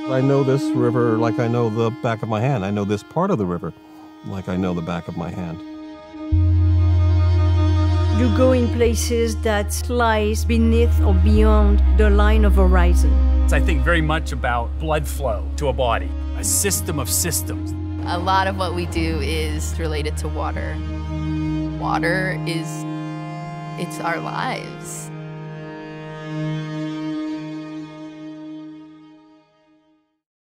I know this river like I know the back of my hand. I know this part of the river like I know the back of my hand. You go in places that lies beneath or beyond the line of horizon. I think very much about blood flow to a body, a system of systems. A lot of what we do is related to water. Water it's our lives.